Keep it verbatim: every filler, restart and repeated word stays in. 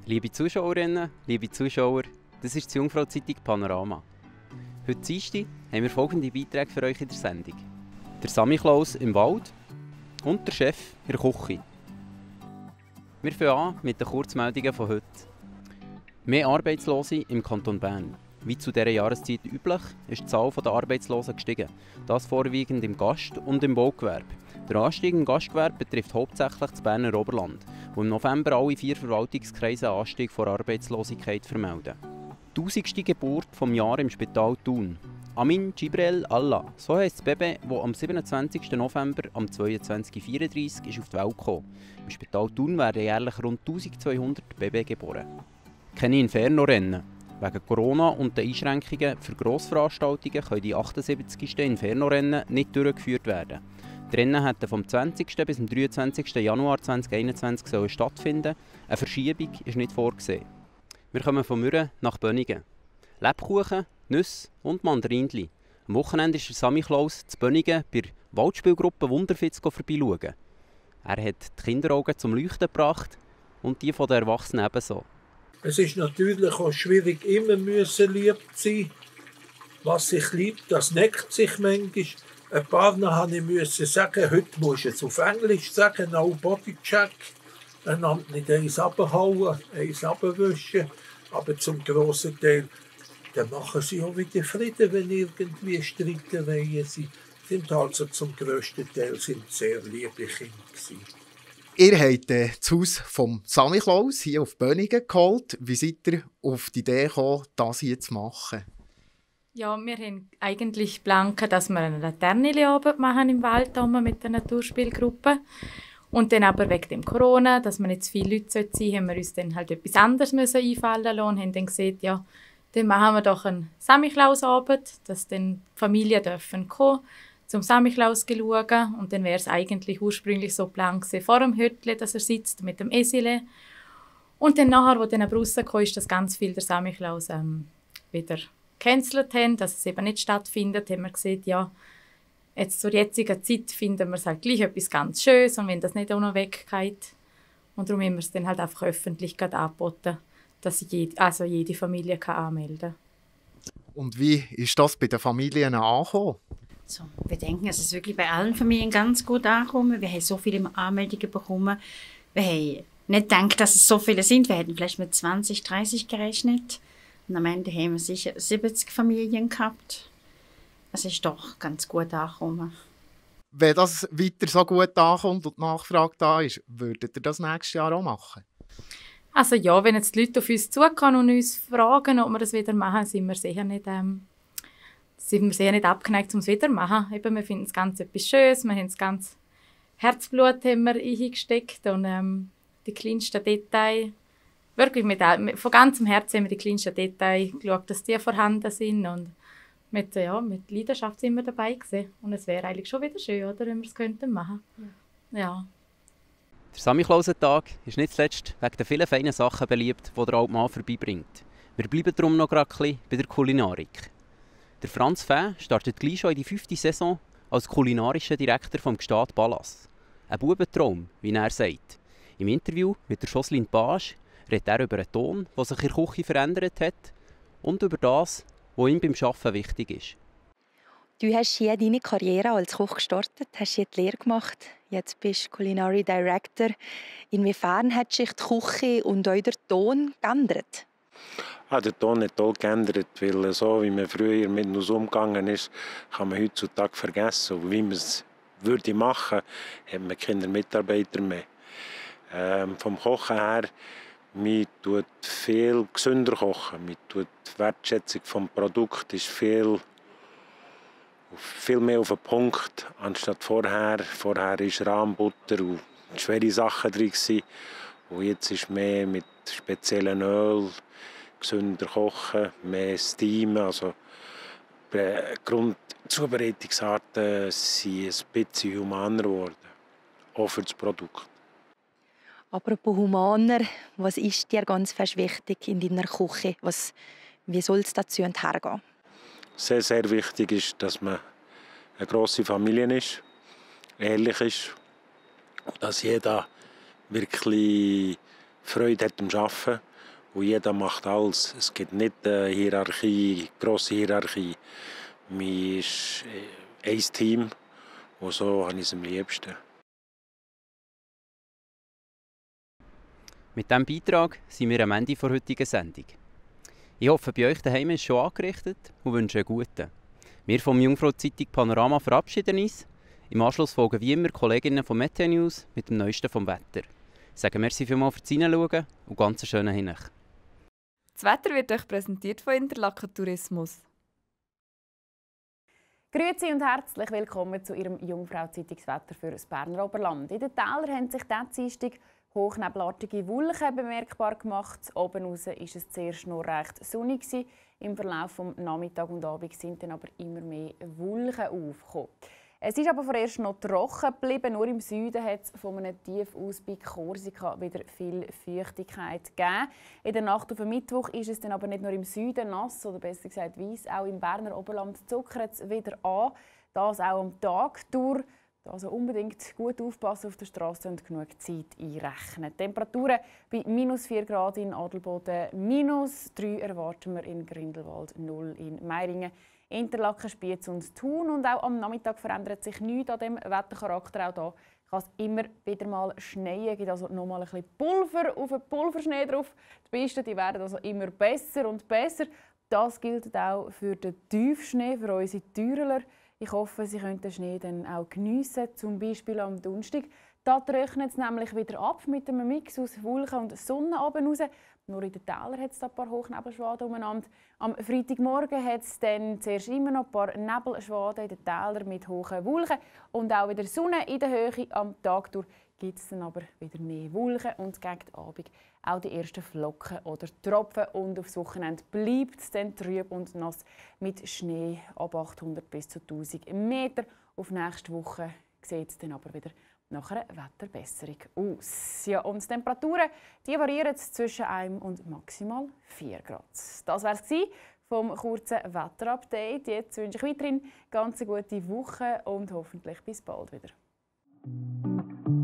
Liebe Zuschauerinnen, liebe Zuschauer, das ist die Jungfrau-Zeitung Panorama. Heute Dienstag haben wir folgende Beiträge für euch in der Sendung. Der Samichlaus im Wald und der Chef in der Küche. Wir fangen an mit den Kurzmeldungen von heute. Mehr Arbeitslose im Kanton Bern. Wie zu dieser Jahreszeit üblich, ist die Zahl der Arbeitslosen gestiegen. Das vorwiegend im Gast- und im Baugewerbe. Der Anstieg im Gastgewerbe betrifft hauptsächlich das Berner Oberland, wo im November alle vier Verwaltungskreise einen Anstieg vor Arbeitslosigkeit vermelden. Tausendste Geburt vom Jahr im Spital Thun. Amin Jibrel Allah, so heisst das Baby, das am siebenundzwanzigsten November am zweiundzwanzig Uhr vierunddreissig ist auf die Welt gekommen. Im Spital Thun werden jährlich rund eintausendzweihundert Babys geboren. Keine Inferno-Rennen. Wegen Corona und den Einschränkungen für Grossveranstaltungen können die achtundsiebzigsten Inferno-Rennen nicht durchgeführt werden. Die Rennen hätten vom zwanzigsten bis zum dreiundzwanzigsten Januar zweitausendeinundzwanzig sollen stattfinden. Eine Verschiebung ist nicht vorgesehen. Wir kommen von Mürren nach Bönigen. Lebkuchen, Nüsse und Mandarinli. Am Wochenende ist der Samichlaus zu Bönigen bei der Waldspielgruppe Wunderfitz vorbeischauen. Er hat die Kinderaugen zum Leuchten gebracht und die der Erwachsenen ebenso. Es ist natürlich auch schwierig, immer müssen lieb zu sein. Was sich liebt, das neckt sich manchmal. Ein paar Mal musste ich sagen, heute musst du es auf Englisch sagen, no Bodycheck. Einander nicht eins runterhauen, eins runterwischen. Aber zum grossen Teil, dann machen sie auch wieder Frieden, wenn irgendwie Streitereien sind. Sind also zum grössten Teil sind sehr liebe Kinder gewesen. Ihr habt äh, das Haus vom Samichlaus hier auf Bönigen geholt. Wie seid ihr auf die Idee gekommen, das hier zu machen? Ja, wir haben eigentlich geplant, dass wir eine Laternenabend machen im Wald mit der Naturspielgruppe. Und dann aber wegen dem Corona, dass wir nicht zu viele Leute sein sollten, haben wir uns dann halt etwas anderes müssen einfallen lassen und haben dann gesagt, ja, dann machen wir doch einen Samichlausabend, dass dann die Familien dürfen kommen, zum Samichlaus schauen. Und dann wäre es eigentlich ursprünglich so geplant vor dem Hüttle, dass er sitzt mit dem Esile. Und dann nachher, als dann aber rauskam, ist, dass ganz viel der Samichlaus ähm, wieder gecancelt haben, dass es eben nicht stattfindet, haben wir gesagt, ja, jetzt zur jetzigen Zeit finden wir es halt gleich etwas ganz Schönes und wenn das nicht auch noch weggeht. Und darum haben wir es dann halt einfach öffentlich angeboten, dass jede, also jede Familie kann anmelden kann. Und wie ist das bei den Familien angekommen? So, wir denken, es ist wirklich bei allen Familien ganz gut angekommen. Wir haben so viele Anmeldungen bekommen. Wir haben nicht gedacht, dass es so viele sind. Wir hätten vielleicht mit zwanzig, dreißig gerechnet. Und am Ende haben wir sicher siebzig Familien gehabt. Es ist doch ganz gut angekommen. Wenn das weiter so gut ankommt und die Nachfrage da ist, würdet ihr das nächstes Jahr auch machen? Also ja, wenn jetzt die Leute auf uns zukommen und uns fragen, ob wir das wieder machen, sind wir sicher nicht, ähm, sind wir sicher nicht abgeneigt, um es wieder zu machen. Eben, wir finden es ganz etwas Schönes, wir haben das ganze Herzblut haben wir eingesteckt und ähm, die kleinsten Details. Wirklich mit, von ganzem Herzen haben wir die kleinsten Details geschaut, dass die vorhanden sind. Und mit, ja, mit Leidenschaft sind wir dabei gewesen. Und es wäre eigentlich schon wieder schön, oder, wenn wir es könnten machen. Ja. Ja. Der Samichlausentag ist nicht zuletzt wegen der vielen feinen Sachen beliebt, die der alte Mann vorbeibringt. Wir bleiben darum noch gerade ein bisschen bei der Kulinarik. Der Franz Fäh startet gleich schon in die fünfte Saison als kulinarischer Direktor vom Gstaad Pallas. Ein Bubentraum, wie er sagt. Im Interview mit der Jocelyn Page redet er über einen Ton, der sich in der Küche verändert hat und über das, was ihm beim Arbeiten wichtig ist. Du hast hier deine Karriere als Koch gestartet, hast hier die Lehre gemacht. Jetzt bist du Culinary Director. Inwiefern hat sich die Küche und auch der Ton geändert? Ah, der Ton hat toll geändert, weil so wie man früher mit uns umgegangen ist, kann man heutzutage vergessen. Und wie man es würde machen, hat man keine Mitarbeiter mehr. Ähm, vom Kochen her, man tut viel gesünder kochen. Man tut die Wertschätzung des Produkts ist viel, viel mehr auf den Punkt, anstatt vorher. Vorher war Rahmbutter und schwere Sachen drin. Und jetzt ist mehr mit speziellen Öl, gesünder kochen, mehr Steamen. Also die Grundzubereitungsarten sind ein bisschen humaner geworden, auch für das Produkt. Apropos humaner, was ist dir ganz fest wichtig in deiner Küche? Was, wie soll es dazu hergehen? Sehr, sehr wichtig ist, dass man eine grosse Familie ist, ehrlich ist und dass jeder wirklich Freude hat am Arbeiten. und jeder macht alles. Es gibt nicht eine Hierarchie, grosse Hierarchie. Man ist ein Team und so habe ich es am liebsten. Mit diesem Beitrag sind wir am Ende der heutigen Sendung. Ich hoffe, bei euch daheim ist schon angerichtet und wünsche einen guten. Wir vom Jungfrau-Zeitung Panorama verabschieden uns. Im Anschluss folgen wie immer Kolleginnen von Meteo News mit dem Neuesten vom Wetter. Ich sage merci vielmals fürs Hineinschauen und ganz einen schönen Hinweis. Das Wetter wird euch präsentiert von Interlaken Tourismus. Grüezi und herzlich willkommen zu Ihrem Jungfrau-Zeitungswetter für das Berner Oberland. In den Tälern haben sich diesen Dienstag hochnebelartige Wolken bemerkbar gemacht. Oben raus war es zuerst noch recht sonnig. Im Verlauf des Nachmittags und Abends sind dann aber immer mehr Wolken aufgekommen. Es ist aber vorerst noch trocken geblieben. Nur im Süden hat es von einem Tief aus bei Korsika wieder viel Feuchtigkeit gegeben. In der Nacht auf den Mittwoch ist es dann aber nicht nur im Süden nass, oder besser gesagt weiss. Auch im Berner Oberland zuckert es wieder an. Das auch am Tag durch. Also unbedingt gut aufpassen auf der Straße und genug Zeit einrechnen. Die Temperaturen bei minus vier Grad in Adelboden, minus drei erwarten wir in Grindelwald, null in Meiringen, Interlaken, Spiez und Thun. Und auch am Nachmittag verändert sich nichts an dem Wettercharakter. Auch hier kann es immer wieder mal schneien. Es gibt also noch mal ein bisschen Pulver auf den Pulverschnee drauf. Die Pisten die werden also immer besser und besser. Das gilt auch für den Tiefschnee, für unsere Türler. Ich hoffe, Sie können den Schnee dann auch geniessen, zum Beispiel am Donnerstag. Da trocknet es nämlich wieder ab mit einem Mix aus Wolken und Sonne oben raus. Nur in den Tälern hat es ein paar Hochnebelschwaden umeinander. Am Freitagmorgen hat es dann zuerst immer noch ein paar Nebelschwaden in den Tälern mit hohen Wolken. Und auch wieder Sonne in der Höhe. Am Tag durch gibt es dann aber wieder mehr Wolken und gegen den Abend auch die ersten Flocken oder Tropfen. Und aufs Wochenende bleibt es dann trüb und nass mit Schnee ab achthundert bis zu tausend Meter. Auf nächste Woche sieht es dann aber wieder nach einer Wetterbesserung aus. Ja, und die Temperaturen die variieren zwischen einem und maximal vier Grad. Das war es vom kurzen Wetterupdate. Jetzt wünsche ich weiterhin ganz eine gute Woche und hoffentlich bis bald wieder.